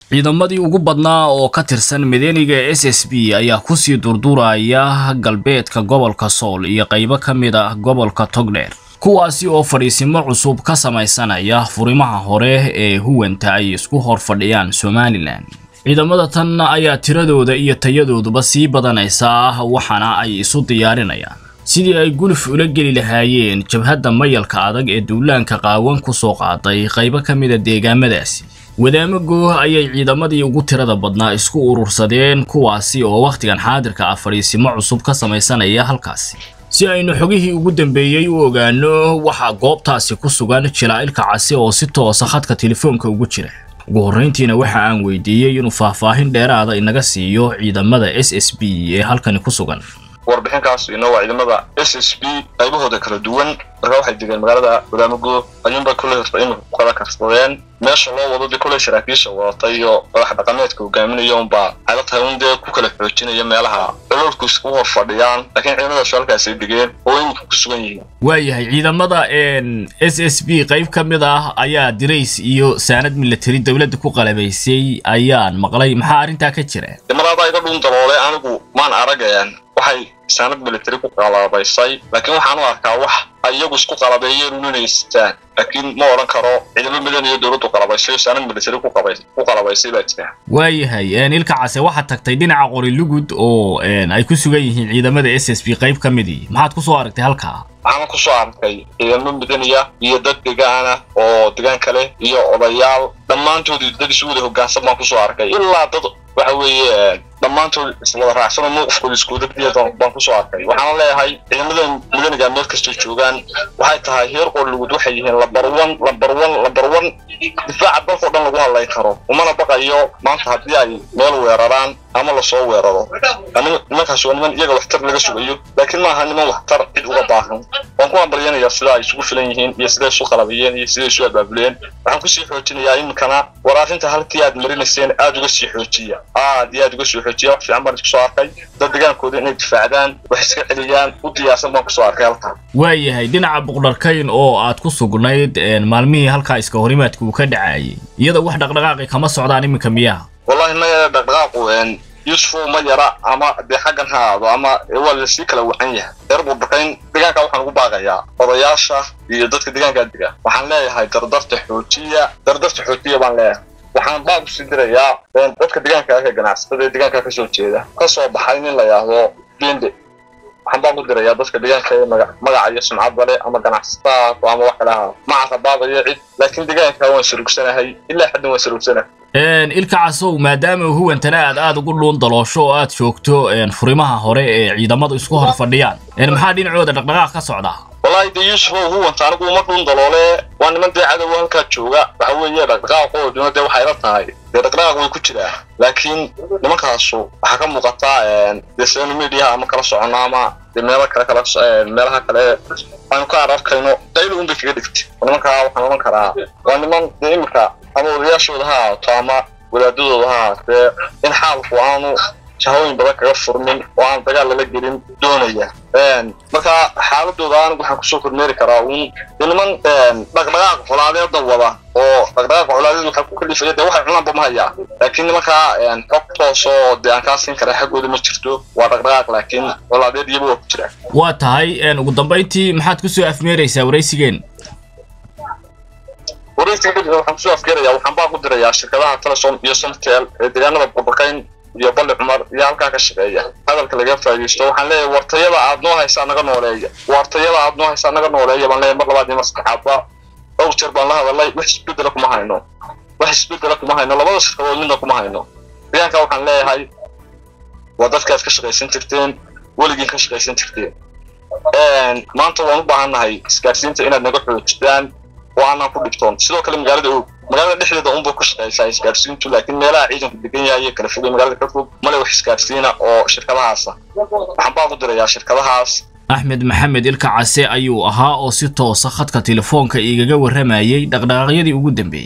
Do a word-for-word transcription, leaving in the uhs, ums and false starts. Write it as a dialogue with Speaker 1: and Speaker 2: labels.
Speaker 1: ciidamadii ugu badnaa oo ka tirsan midaniga S S B ayaa ku sii durduraya galbeedka gobolka Sool iyo qaybo kamid ah gobolka Togdheer kuwaasi oo fariisimo cusub ka samaysanaya furimaha hore ee huwanta ay isku hor fadhiyaan Somaliland. ciidamada tan ayaa tiradooda iyo tayadooduba sii badanaysa waxana ay isu diyaarinayaan sidii ay guluf ula geli lahaayeen jabhadda mayalka adag ee duulaanka qaawan ku soo qaaday qaybo kamid ah deegaamadaasi. wadaamago ayay ciidamadii ugu tirada badnaa isku urursadeen kuwaasi oo waqtigan xaadirka ah fariisimo cusub ka samaysanaya halkaasi si aynu xogihii ugu dambeeyay u ogaano waxa goobtaasi ku sugan Jilaa'ilka Case oo si toos ah khadka telefoonka ugu jira. ugu horreyntiina waxa aan weydiiyay inuu faahfaahin dheeraad inaga siiyo ciidamada S S B ee halkan ku sugan.
Speaker 2: warbixinkaas inoo ciidamada S S B qaybahooda kala duwan marka waxay degan magaalada wadaamago ayuunba kulay horta in qada karsadeen meesha loo wado kulay saraakiisha wadatay iyo madax dhaqameedka hogaaminayo unba ay la tahay in dee ku kala xoojinaya meelaha dowladku isku hor fadhiyaan laakiin ciidamada shaqaalkaas ay dhigeen oo in ku sugan yihiin.
Speaker 1: waayahay ciidamada S S B qayb kamid ah ayaa dirays iyo saanad military dawladda ku qalabaysay ayaan maqlay maxaa arinta ka jira.
Speaker 2: marada iga dhun daboolay anigu maan aragayaan waxay saanad military ku qalabaysay laakiin waxaan u arkaa wax ayagu isku qalabeeyeen unaystaan laakiin ma oran karo ciidamada midan iyo dawladdu qalabaysay saanad military ku qabaysay ku qalabaysay baa jira.
Speaker 1: waayahay aan ilka Case waxa tagtay dhinaca qori lugud oo ay ku sugan yihiin ciidamada S S B qayb kamid maxaad ku soo aragtay halka.
Speaker 2: waxaan ku soo arkay ciidamada midaniya iyo dad deegaan ah oo deegaan kale iyo odayaal dhammaantood dad isu wada hoggaansan baan ku soo arkay ilaa dad waxa weeye dhammaantood isla raacsan muuqafkooda isku dabdiyada baan ku soo arkay. waxaan leeyahay ciidamada midaniga meel kasta joogaan waxay tahay heer qor lugud waxay yihiin lambar one lambar one lambar one difaaca dalka dhan lagu hadlay karo umana baqayo maanta haddii ay meel weeraraan ama la soo weeraro nimankaas waa niman iyaga waxtar laga sugayo laakiin ma aha niman waxtar cid uga baahan. waan ku ambalyanaya sida ay isugu filan yihiin iyo sida ay isu qalabiyeen iyo sida ay isu abaabuleen. waxaan ku sii xoojinayaa iminkana waraarinta halkii aad marinayseen aad uga sii xoojiya aad iyo aad uga sii xoojiya wax fiican baan isku soo arkay dad deegaankooda inay difaacdaan wax iska celiyaan u diyaarsan baan ku soo arkay halkan.
Speaker 1: waayahay dhinaca Boqorkayn oo aad ku sugnayd maalmihii halka iska horimaadku ka dhacayay iyada wax dhaqdhaqaaqi kama socdaan iminka miyaa.
Speaker 2: wallahi ma dhaqdhaqaaqu een Yusuf ma yara ama de xagan haado ama wala si kala wacan yahay. reer Boqorkayn deegaanka waxaan ugu baaqayaa odayaasha iyo dadka deegaanka diga waxaan leeyahay dardarta xoojiya dardarta xoojiya baan leeyahay. waxaan baaq u sii dirayaa dadka deegaanka ka ganacsatada deegaanka ka soo jeeda ka soo baxay in la yiraahdo Binde waxaan baaq u dirayaa dadka deegaanka magaca iyo sumcad leh ama ganacsatada ama wax kale ah ma qabaadaya cid laakiin deegaanka waan surugsanahay ilaa xad waan surugsanahay.
Speaker 1: een ilka Casow maadaama huwantana aad aad ugu dhuun daloosho oo aad joogto een furimaha hore ee ciidamadu isku hor fadhiyaan een maxaa dhinacooda dhaqdhaqaaq ka socda.
Speaker 2: wallahi de Yusuf huwanta anigu ma dhuun daloole waan niman deecada halka jooga waxa weeye dhaqdhaqaaqooda de waxay la tahay dhaqdhaqaaq way ku jiraan laakiin nimankaas waxa ka muuqata een social media ama kala soconaa ama meelaha kale kala meelaha kale aan ka arkayno daylo un dadka dhigtay nimanka waxaan oran karaa waa niman deemka ama odayaashooda ha taama wadaadadooda ha in xaalku aanu jahooyin badan kaga furmin oo aan dagaal la gelin doonaya een marka xaaladooda aan waxaan ku soo kormeeri karaa un niman een dhaqdhaqaaq xulaadeed wada oo dhaqdhaqaaq xulaadeed waxa ku kalifay waxa cunaan bama haya laakiin nimanka een xogtooso de aan ka siin kara xagooda ma jirto waa dhaqdhaqaaq laakiin xulaadeed iyagu ku jira.
Speaker 1: waa tahay een ugu dambeyntii maxaad ku soo afmeeraysaa waraysigeen.
Speaker 2: waraysiga waxaan soo afgeerayaa waxaan baa ku dirayaa shirkadaha Telesom iyo Somtel ee deegaanada Boqorkayn iyo Balle Cumar iyo halka ka shaqeeya hadalka laga faa'iideysto waxaan leeyahay wartayada aad noo haysaa naga nooleeya wartayada aad noo haysaa naga nooleeya baan leeyahay mar labaad iyo maskaxaadba oo jeer baan la hadalay wax isbedel kuma hayno wax isbedel kuma hayno labada shirkadood midna kuma hayno deegaanka waxaan leeyahay waa dadka ka shaqeysan jirteen waligiin ka shaqeysan jirteen een maanta waan u baahanahay iskaasiinta inaad naga xoojistaan waana ku dhigtoon sidoo kale magaalada oo magaalada dhexdeeda uun buu ku shaqeeyay isgaarsiintu laakiin meelaha ciidanku degan yahay kala fogay magaalada ka fog male wax isgaarsiina oo shirkadahaas waxaan baa u dirayaa shirkadahaas.
Speaker 1: Axmed Maxamed Ilka Case ayuu ahaa oo si toos ah khadka telefoonka igaga waramayay dhaqdhaqaaqyadii ugu dambeeyay.